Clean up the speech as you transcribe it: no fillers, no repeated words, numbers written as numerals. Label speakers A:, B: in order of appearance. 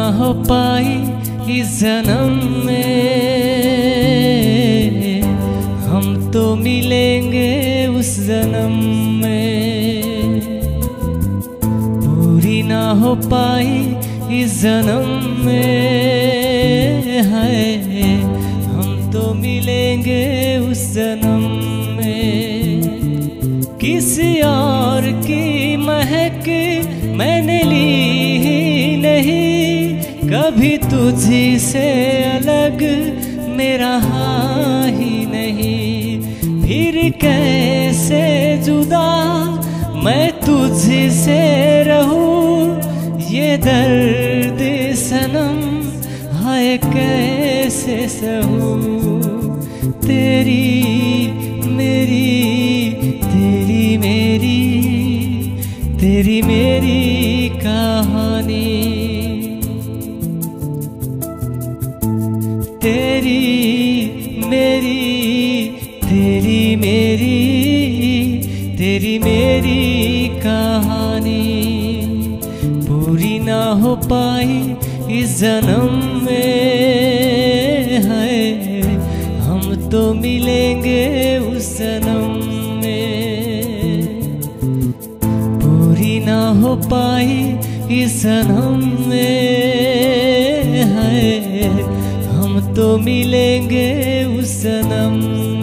A: हो पाई इस जन्म में, हम तो मिलेंगे उस जन्म में। पूरी ना हो पाई इस जन्म में है, हम तो मिलेंगे उस जन्म में। किसी और की महक मैंने ली ही नहीं, कभी तुझी से अलग मेरा हाँ ही नहीं। फिर कैसे जुदा मैं तुझी से रहूं, ये दर्द सनम हाय कैसे सहूं। तेरी मेरी तेरी मेरी तेरी मेरी कहानी, तेरी मेरी तेरी मेरी तेरी मेरी कहानी। पूरी ना हो पाई इस जन्म में है, हम तो मिलेंगे उस जन्म में। पूरी ना हो पाई इस जन्म में है, हम तो मिलेंगे उस जन्म